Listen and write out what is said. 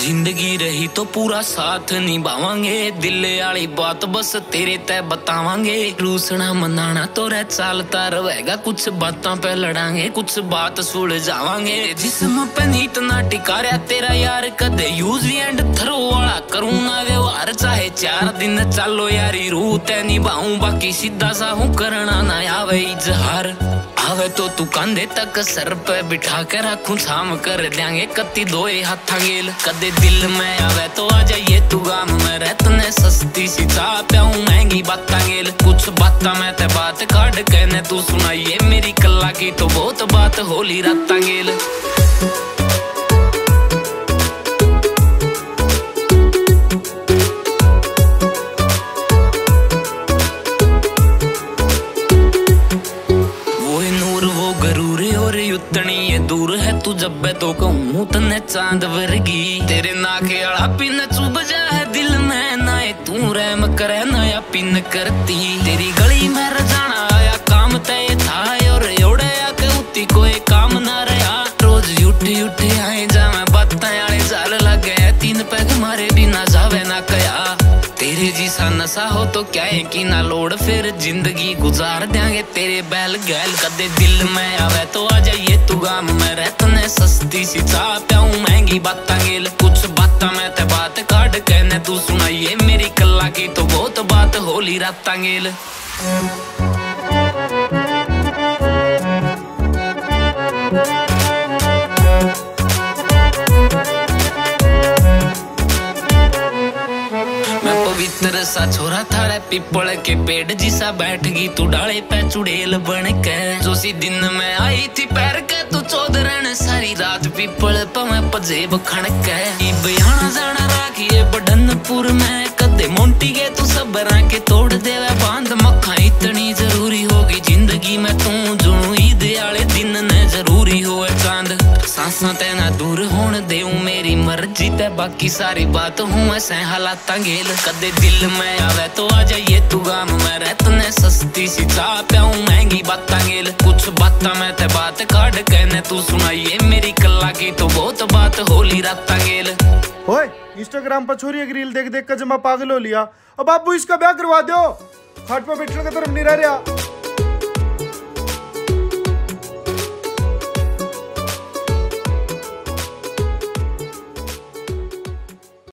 जिंदगी रही तो पूरा साथ निभावांगे, दिल वाली बात बस तेरे तय बतावांगे। रूसना मनाना तो रह चालता रहेगा, कुछ बातों पे लड़ांगे, कुछ बात सुलझावांगे। जिस्म पे नीत ना टिकारिया तेरा यार, कदे यूज एंड थ्रो वाला करूँ ना व्यवहार। चाहे 4 दिन चालो यारी रूह तय निभाऊं, बाकी सीधा सा हूँ करना ना आवे इजहार। आवे तो तू कंधे तक सर पे बिठा के रखूं, थाम कर देंगे कत्ती दोए हाथा गेल। कदे दिल में आवे तो आ जाइए तू गाम में, रहतने सस्ती सी चाह प्याऊं महंगी बाता गेल। कुछ बाता मैं ते बात काट कहने तू सुनाइए, मेरी कला की तो बहुत बात होली राता गेल। उतनी ये दूर है तू जब तो कहूँ तने चांद वर्गी, तेरे नाके आला पिन चुभ जा है दिल में, ना तू रहम करे नया पिन करती। तेरी गली में रजाना आया काम तय था, और योड़े आके उती कोई काम ना रहा। रोज उठी उठी आए जा मैं बातें आले जाल लगे, 3 पैग मारे बिना जावे ना कया। तेरे जिसा नशा हो तो क्या है कि ना लोड, फिर जिंदगी गुजार देंगे तेरे बैल गैल। कदे दिल में आवे तो आ जाइए तू गाम में, रहतने सस्ती सी चाह प्याऊं महंगी बाता गेल। कुछ बाता मैं ते बात काट कहने तू सुनाइए, मेरी कला की तो बहुत बात होली राता गेल। पवित्र सा छोरा थारे पीपल के पेड़ जिसा बैठ गई तू डाले पे चुड़ैल बन के। जो सी दिन में आई थी पैर के तू चौधरन, सारी रात पीपल पे मैं पजेब खण के। बयाना जाना राखिए बडनपुर में, कदे मोंटी के तू सबरा के तोड़ देवे बांध। मक्खा इतनी जरूरी होगी जिंदगी में तू, जुनू ईद आले दिन ने जरूरी होए चांद। सांसा ते ना दूर होने देऊं मेरी मर्जी ते, बाकी सारी बात हूँ ऐसे हालात गेल। कदे दिल में आवे तो आ जाइए तू गाम में, रहतने सस्ती सी चाह प्याऊं महंगी बाता गेल। कुछ बाता मैं ते बात काट कहने तू सुनाइए, मेरी कला की तो बहुत बात होली राता गेल। ओए इंस्टाग्राम पर छोरी एक रील देख देख कर जमा पागल हो लिया, अब बाबू इसका ब्याह करवा दो, खाट पर बैठने का धर्म नहीं रह रहा।